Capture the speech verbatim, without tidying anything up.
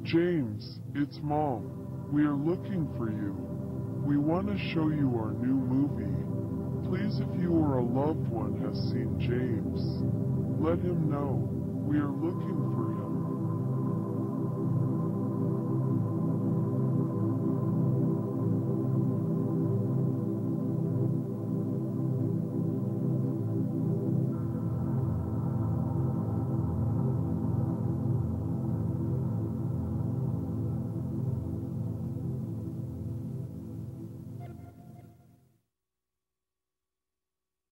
James, it's Mom. We are looking for you. We want to show you our new movie. Please, if you or a loved one has seen James, let him know. We are looking for him.